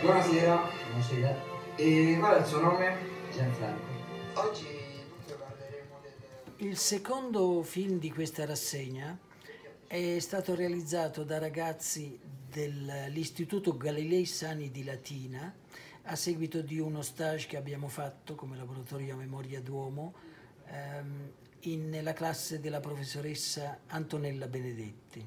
Buonasera. Buonasera, E qual è il suo nome? Gianfranco. Oggi dunque parleremo del... Il secondo film di questa rassegna è stato realizzato da ragazzi dell'Istituto Galilei Sani di Latina a seguito di uno stage che abbiamo fatto come laboratorio a memoria d'uomo nella classe della professoressa Antonella Benedetti.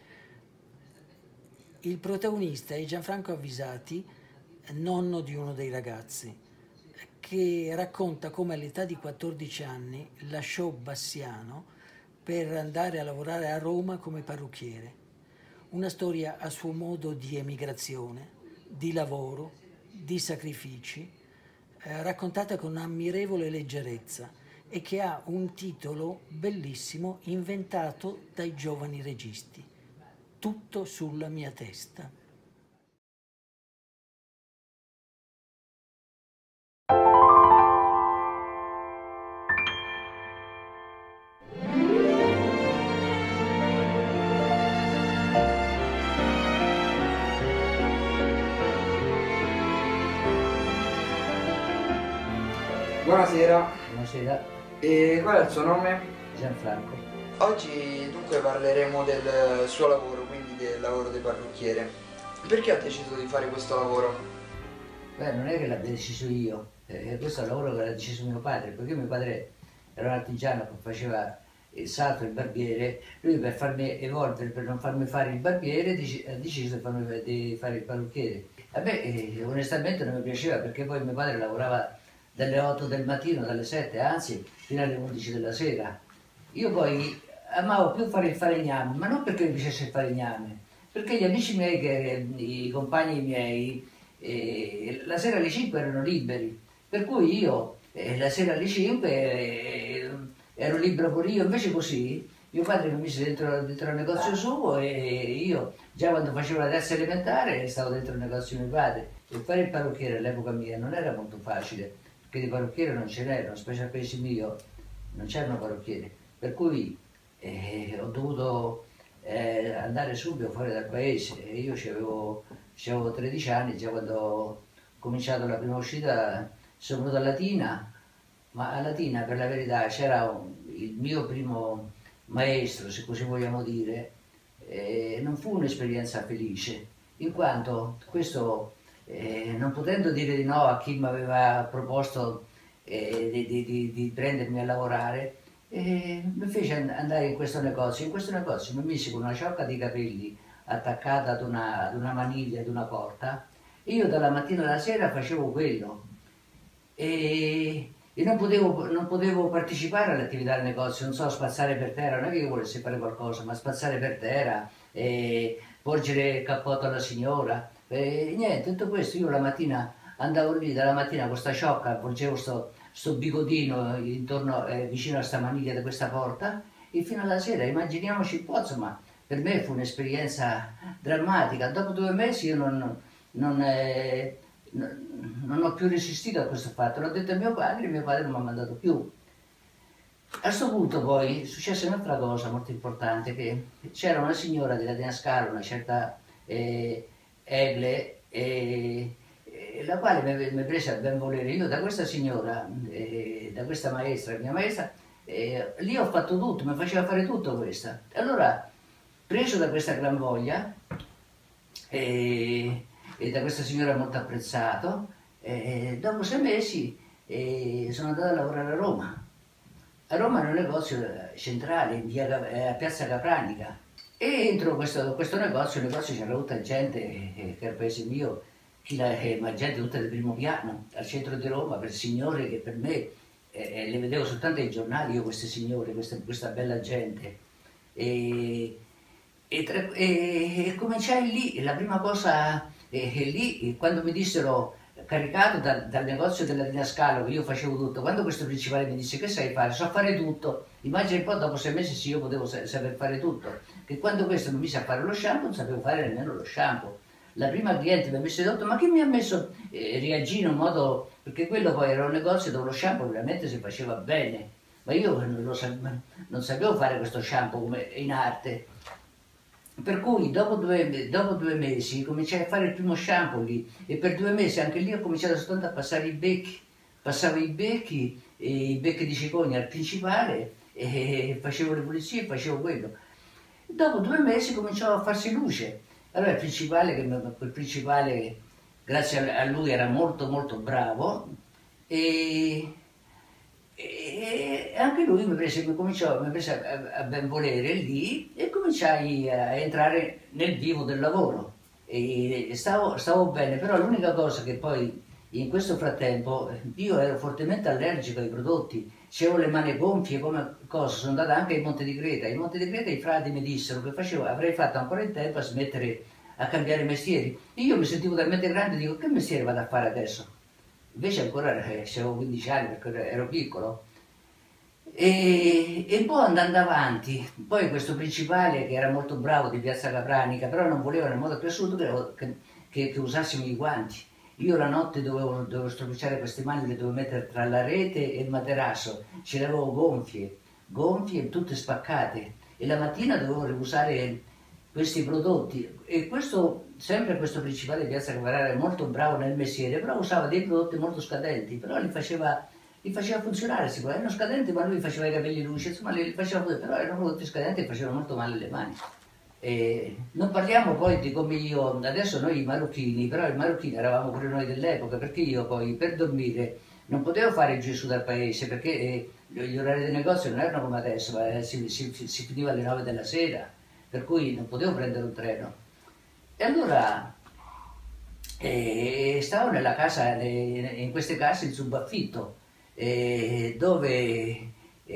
Il protagonista è Gianfranco Avvisati, nonno di uno dei ragazzi, che racconta come all'età di 14 anni lasciò Bassiano per andare a lavorare a Roma come parrucchiere. Una storia a suo modo di emigrazione, di lavoro, di sacrifici, raccontata con ammirevole leggerezza e che ha un titolo bellissimo inventato dai giovani registi. Tutto sulla mia testa. Buonasera. Buonasera, E qual è il suo nome? Gianfranco. Oggi dunque parleremo del suo lavoro, quindi del lavoro di parrucchiere. Perché ha deciso di fare questo lavoro? Beh, non è che l'abbia deciso io, questo è un lavoro che l'ha deciso mio padre, perché mio padre era un artigiano che faceva il sarto, il barbiere. Lui per farmi evolvere, per non farmi fare il barbiere, ha deciso di fare il parrucchiere. A me onestamente non mi piaceva, perché poi mio padre lavorava dalle 8 del mattino, dalle 7, anzi, fino alle 11 della sera. Io poi amavo più fare il falegname, ma non perché mi piacesse il falegname, perché gli amici miei, i compagni miei, la sera alle 5 erano liberi, per cui io la sera alle 5 ero libero pure io. Invece così mio padre mi mise dentro il negozio suo e io già quando facevo la terza elementare stavo dentro il negozio di mio padre. E fare il parrucchiere all'epoca mia non era molto facile, perché di parrucchiere non ce n'erano, specie al paese mio non c'erano parrucchieri, per cui ho dovuto andare subito fuori dal paese. E io c'avevo 13 anni, già quando ho cominciato la prima uscita sono venuto a Latina, ma a Latina per la verità c'era il mio primo maestro, se così vogliamo dire, non fu un'esperienza felice, in quanto questo, non potendo dire di no a chi mi aveva proposto di prendermi a lavorare, mi fece andare in questo negozio. In questo negozio mi mise con una ciocca di capelli attaccata ad una maniglia, ad una porta, e io dalla mattina alla sera facevo quello. E non potevo partecipare all'attività del negozio, non so, spazzare per terra, non è che io volessi fare qualcosa, ma spazzare per terra, porgere il cappotto alla signora, niente, tutto questo. Io la mattina andavo lì, dalla mattina con questa ciocca, avvolgevo sto bigodino intorno, vicino a sta maniglia di questa porta, e fino alla sera, immaginiamoci il pozzo, ma per me fu un'esperienza drammatica. Dopo 2 mesi io non ho più resistito a questo fatto, l'ho detto a mio padre non mi ha mandato più. A questo punto poi successe un'altra cosa molto importante, che c'era una signora della Latina Scala, una certa Egle, la quale mi prese a ben volere. Io da questa signora, da questa maestra, mia maestra, lì ho fatto tutto, mi faceva fare tutto questa. E allora, preso da questa gran voglia, e da questa signora molto apprezzato, dopo 6 mesi sono andato a lavorare a Roma. A Roma in un negozio centrale, a Piazza Capranica. E entro questo negozio, il negozio c'era tutta gente, che al paese mio, ma gente tutta del primo piano, al centro di Roma, per signore che per me, le vedevo soltanto ai giornali, io queste signore, questa bella gente. E cominciai lì, la prima cosa, lì, quando mi dissero, caricato dal negozio della Latina Scalo, che io facevo tutto, quando questo principale mi disse: che sai fare? So fare tutto. Immagina un po', dopo 6 mesi sì, io potevo saper fare tutto, che quando questo mi mise a fare lo shampoo non sapevo fare nemmeno lo shampoo. La prima cliente mi ha messo detto: ma chi mi ha messo? Reagì in un modo, perché quello poi era un negozio dove lo shampoo veramente si faceva bene, ma io non sapevo fare questo shampoo come in arte. Per cui dopo 2 mesi cominciai a fare il primo shampoo lì e per 2 mesi anche lì ho cominciato soltanto a passare i becchi. Passavo i becchi di cicogna al principale e facevo le pulizie e facevo quello. Dopo 2 mesi cominciò a farsi luce. Allora il principale, quel principale, grazie a lui, era molto molto bravo e, e anche lui mi prese a ben volere lì e cominciai a entrare nel vivo del lavoro. E stavo bene, però l'unica cosa che poi in questo frattempo io ero fortemente allergico ai prodotti, c'avevo le mani gonfie come cosa, sono andata anche in Monte di Creta. In Monte di Creta i frati mi dissero che avrei fatto ancora in tempo a smettere a cambiare mestieri. Io mi sentivo talmente grande e dico che mestiere vado a fare adesso? Invece ancora avevo 15 anni perché ero piccolo. E poi andando avanti, poi questo principale che era molto bravo di Piazza Capranica, però non voleva nel modo più assoluto che usassimo i guanti. Io la notte dovevo stropicciare queste mani, le dovevo mettere tra la rete e il materasso, ce le avevo gonfie, tutte spaccate. E la mattina dovevo riusare questi prodotti. E sempre questo principale di Piazza Capranica era molto bravo nel mestiere, però usava dei prodotti molto scadenti, però li faceva funzionare, sicuramente erano scadenti, ma lui faceva i capelli luci, insomma li faceva però erano prodotti scadenti e facevano molto male le mani. E non parliamo poi di come io, adesso noi i marocchini, però i marocchini eravamo pure noi dell'epoca, perché io poi per dormire non potevo fare giù e su dal paese, perché gli orari del negozio non erano come adesso, ma si finiva alle 9 della sera, per cui non potevo prendere un treno. E allora stavo nella casa, in queste case in subaffitto, dove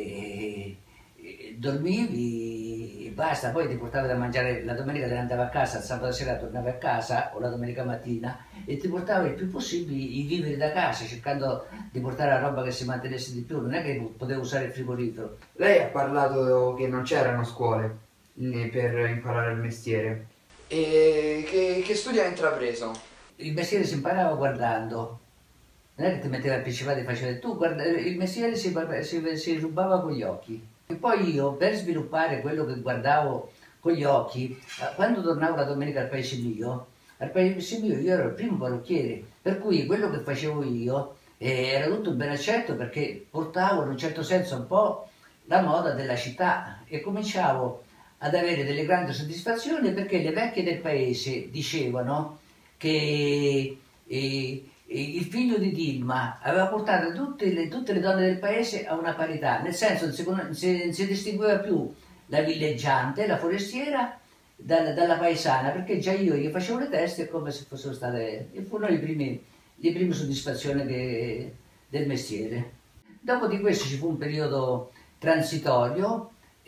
dormivi e basta, poi ti portavi da mangiare, la domenica te ne andavi a casa, il sabato sera tornavi a casa o la domenica mattina e ti portavi il più possibile i viveri da casa, cercando di portare la roba che si mantenesse di più, non è che potevo usare il frigorifero. Lei ha parlato che non c'erano scuole per imparare il mestiere. E che studio ha intrapreso? Il mestiere si imparava guardando. Non è che ti metteva il principale e faceva tu, guarda, il mestiere si rubava con gli occhi. E poi io, per sviluppare quello che guardavo con gli occhi, quando tornavo la domenica al paese mio io ero il primo parrucchiere, per cui quello che facevo io era tutto ben accetto perché portavo in un certo senso un po' la moda della città e cominciavo ad avere delle grandi soddisfazioni perché le vecchie del paese dicevano che il figlio di Dilma aveva portato tutte le donne del paese a una parità, nel senso che non si distingueva più la villeggiante, la forestiera, dalla paesana, perché già io gli facevo le teste come se fossero state, e furono le prime soddisfazioni del mestiere. Dopo di questo ci fu un periodo transitorio,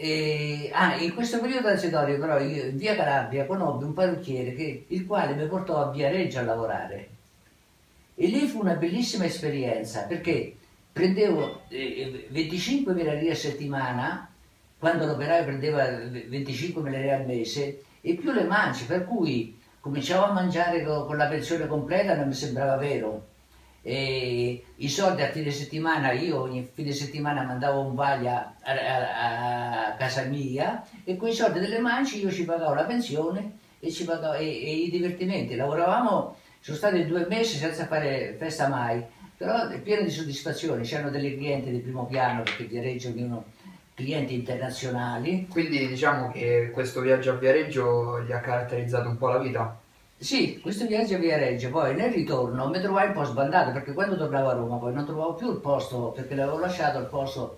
in questo periodo transitorio però io in via Calabria conobbi un parrucchiere il quale mi portò a Viareggio a lavorare. E lì fu una bellissima esperienza perché prendevo 25.000 lire a settimana, quando l'operaio prendeva 25.000 lire al mese, e più le mance, per cui cominciavo a mangiare con la pensione completa, non mi sembrava vero. E i soldi a fine settimana, io ogni fine settimana mandavo un vaglia a casa mia e con i soldi delle mance io ci pagavo la pensione e i divertimenti. Lavoravamo, sono stati 2 mesi senza fare festa mai, però pieno di soddisfazione, c'erano delle clienti di primo piano perché Viareggio ognuno clienti internazionali. Quindi diciamo che questo viaggio a Viareggio gli ha caratterizzato un po' la vita. Sì, questo viaggio a Viareggio, poi nel ritorno mi trovai un po' sbandato perché quando tornavo a Roma poi non trovavo più il posto perché l'avevo lasciato il posto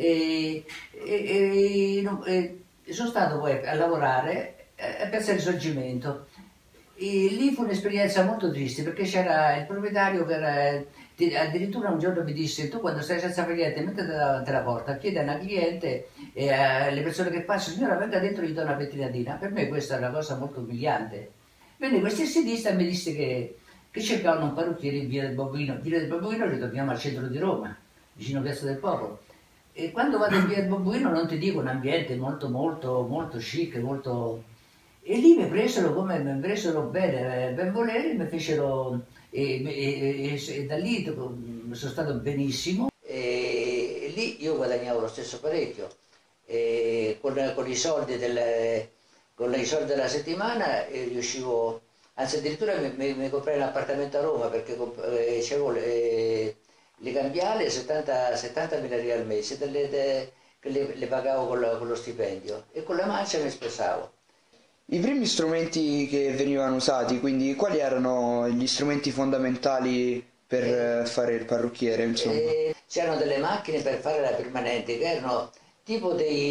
e sono stato poi a lavorare a Piazza Risorgimento. E lì fu un'esperienza molto triste perché c'era il proprietario che addirittura un giorno mi disse tu quando stai senza cliente mettiti davanti alla porta, chiedi a una cliente e alle persone che passano, signora venga dentro e gli do una pettinatina. Per me questa è una cosa molto umiliante. Venne questo estetista e mi disse che cercavano un parrucchiere in Via del Babuino. Via del Babuino ritorniamo al centro di Roma, vicino a Piazza del Popolo. E quando vado in Via del Babuino non ti dico un ambiente molto molto molto chic, molto... E lì mi presero bene, ben volere, mi fecero... E da lì sono stato benissimo. E lì io guadagnavo lo stesso parecchio, con i soldi con i soldi della settimana riuscivo, anzi addirittura mi comprai un appartamento a Roma perché avevo le cambiali 70.000 lire al mese, che le pagavo con lo stipendio, e con la mancia mi sposavo. I primi strumenti che venivano usati, quindi quali erano gli strumenti fondamentali per fare il parrucchiere, insomma? C'erano delle macchine per fare la permanente che erano tipo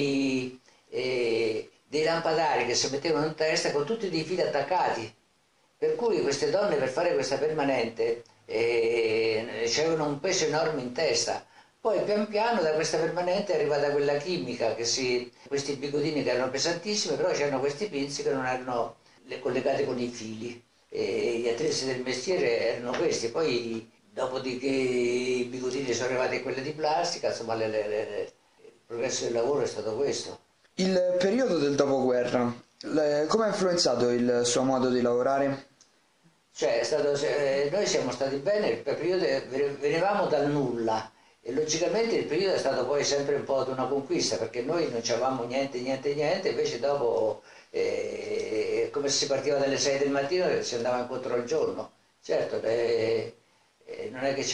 dei lampadari che si mettevano in testa con tutti dei fili attaccati, per cui queste donne per fare questa permanente c'avevano un peso enorme in testa. Poi pian piano da questa permanente è arrivata quella chimica, questi bigodini che erano pesantissimi, però c'erano questi pinzi che non erano collegati con i fili. E gli attrezzi del mestiere erano questi, poi dopodiché i bigodini sono arrivati a quelli di plastica, insomma il progresso del lavoro è stato questo. Il periodo del dopoguerra, come ha influenzato il suo modo di lavorare? Cioè, noi siamo stati bene, il periodo, venivamo dal nulla e logicamente il periodo è stato poi sempre un po' di una conquista perché noi non avevamo niente, invece dopo come se si partiva dalle 6 del mattino e si andava incontro al giorno. Certo, non è che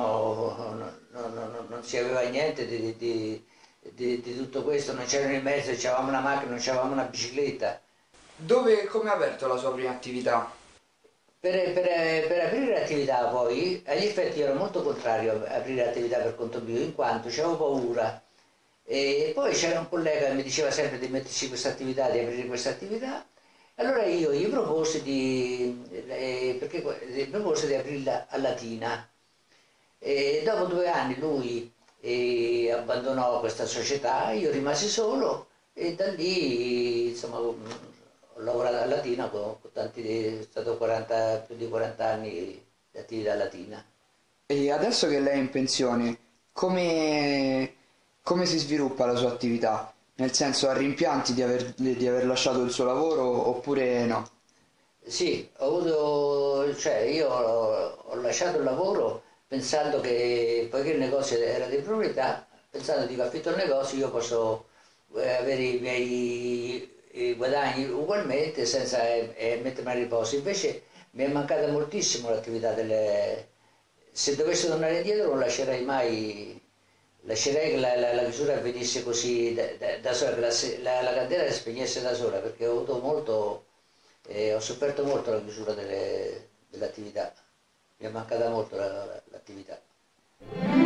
non si aveva niente di tutto questo, non c'erano i mezzi, non avevamo una macchina, non avevamo una bicicletta. Come ha aperto la sua prima attività? Per aprire l'attività poi, agli effetti ero molto contrario a aprire l'attività per conto mio, in quanto avevo paura. E poi c'era un collega che mi diceva sempre di metterci questa attività, di aprire questa attività. Allora io gli proposi gli proposi di aprirla a Latina. E dopo 2 anni lui abbandonò questa società, io rimasi solo e da lì insomma ho lavorato a Latina con è stato più di 40 anni di attività a Latina. E adesso che lei è in pensione, come si sviluppa la sua attività? Nel senso, ha rimpianti di aver lasciato il suo lavoro oppure no? Sì, io ho lasciato il lavoro pensando che, poiché il negozio era di proprietà, pensando di affitto il negozio io posso avere i miei guadagni ugualmente senza mettermi a riposo. Invece mi è mancata moltissimo l'attività Se dovessi tornare indietro non lascerei mai, lascerei che la chiusura avvenisse così da sola, che la candela si spegnesse da sola, perché ho sofferto molto la chiusura dell'attività, mi è mancata molto l'attività.